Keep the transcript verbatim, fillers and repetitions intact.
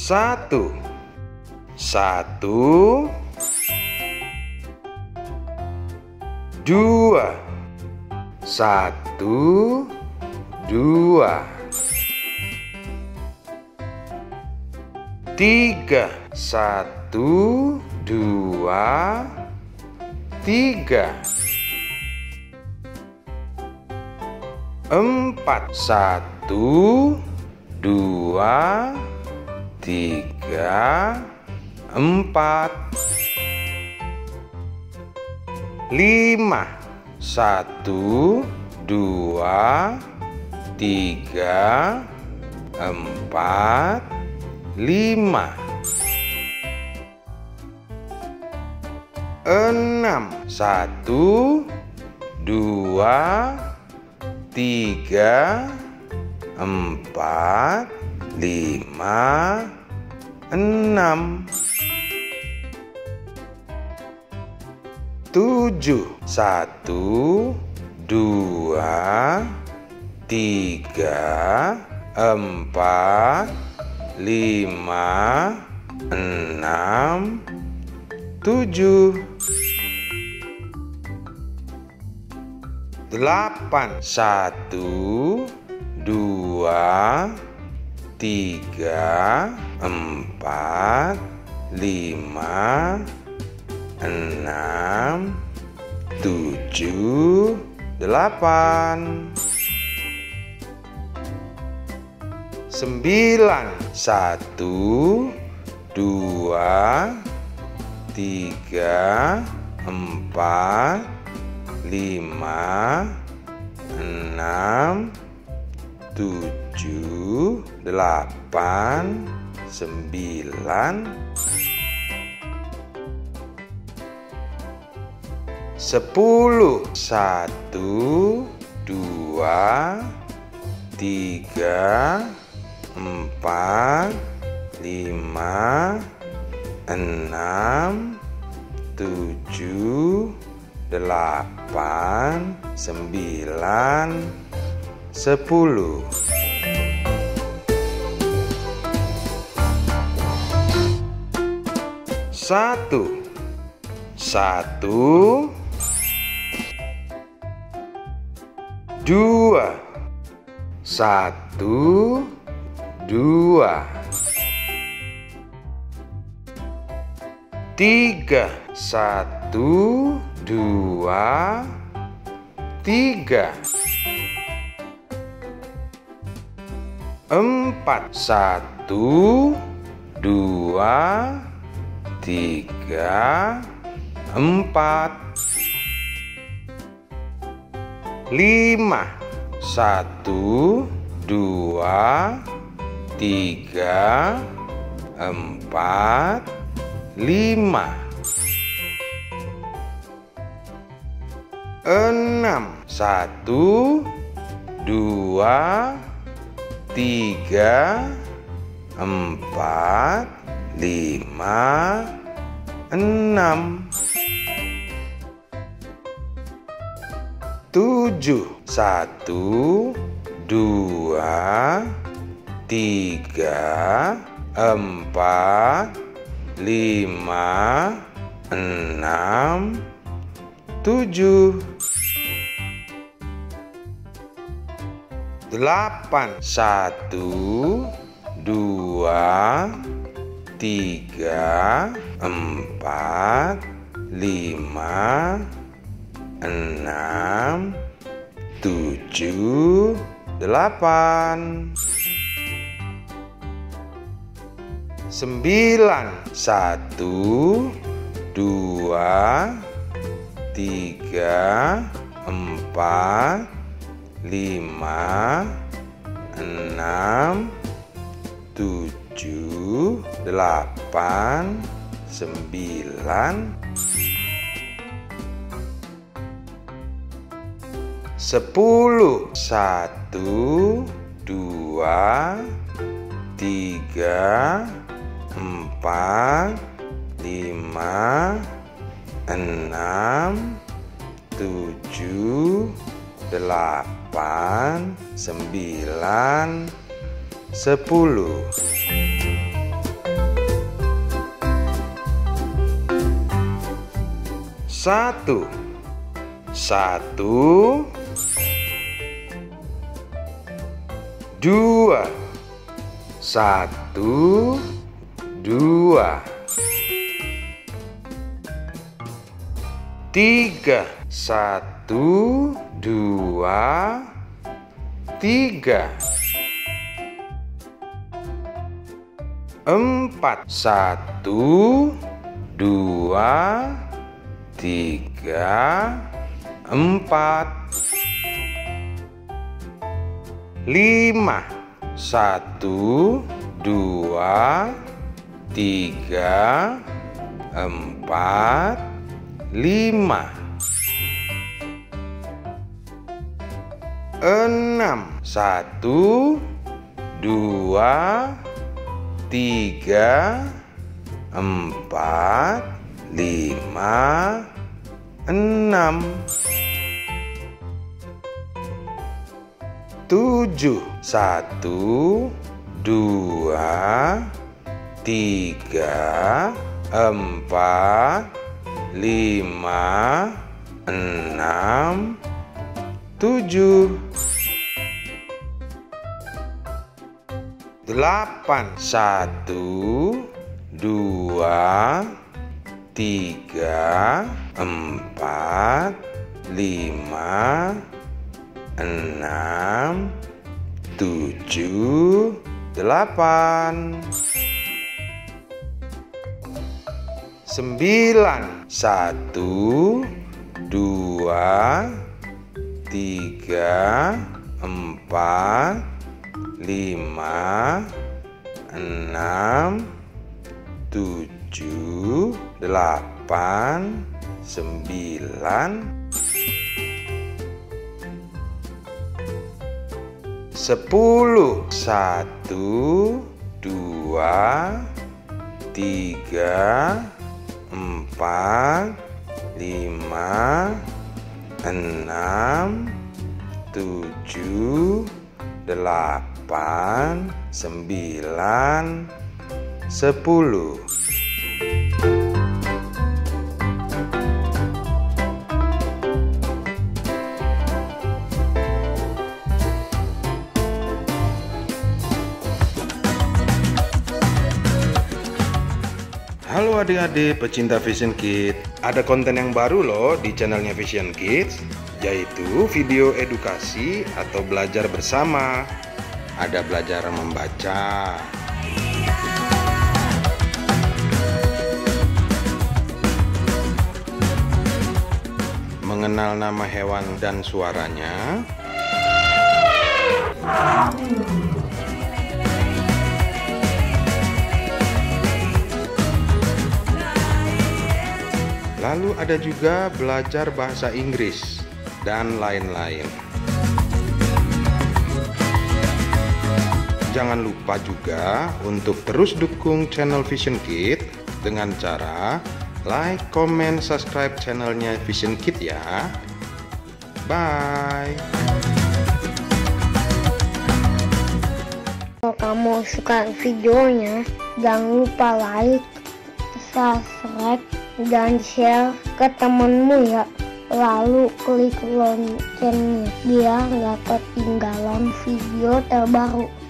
Satu, satu, dua, satu, dua, tiga, satu, dua, tiga, empat, satu, dua, tiga, empat, lima, satu, dua, tiga, empat, lima, enam, satu, dua, tiga, empat, lima, enam, tujuh, satu, dua, tiga, empat, lima, enam, tujuh, delapan, satu, dua, tiga, empat, lima, enam, tujuh, delapan, sembilan, satu, dua, tiga, empat, lima, enam, tujuh, delapan, sembilan, sepuluh, satu, dua, tiga, empat, lima, enam, tujuh, delapan, sembilan, sepuluh. Satu, satu, dua, satu, dua, tiga, satu, dua, tiga, empat, satu, dua, tiga, empat, lima, satu, dua, tiga, empat, lima, enam, satu, dua, tiga, empat, lima, enam, tujuh, satu, dua, tiga, empat, lima, enam, tujuh, delapan, satu, dua, tiga, empat, lima, enam, tujuh, delapan, sembilan, satu, dua, tiga, empat, lima, enam, tujuh, delapan, sembilan, sepuluh, satu, dua, tiga, empat, lima, enam, tujuh, delapan, sembilan, sepuluh. Satu. Satu. Dua. Satu. Dua. Tiga. Satu. Dua. Tiga. Empat. Satu. Dua. Tiga. Empat. Lima. Satu. Dua. Tiga. Empat. Lima. Enam. Satu. Dua. Tiga. Empat. Lima. Enam. Tujuh. Satu. Dua. Tiga. Empat. Lima. Enam. Tujuh. Delapan. Satu. Dua. Tiga. Empat. Lima. Enam. Tujuh. Delapan. Sembilan. Satu. Dua. Tiga. Empat. Lima. Enam. Tujuh. Delapan. Sembilan. Sepuluh. Satu. Dua. Tiga. Empat. Lima. Enam. Tujuh. Delapan. Sembilan. Sepuluh. Halo adik-adik pecinta Vision Kids, ada konten yang baru loh di channelnya Vision Kids, yaitu video edukasi atau belajar bersama. Ada belajar membaca, mengenal nama hewan dan suaranya, lalu ada juga belajar bahasa Inggris dan lain-lain. Jangan lupa juga untuk terus dukung channel Vision Kids dengan cara like, comment, subscribe channelnya Vision Kids ya. Bye. Kalau kamu suka videonya, jangan lupa like, subscribe, dan share ke temenmu ya. Lalu klik loncengnya biar nggak ketinggalan video terbaru.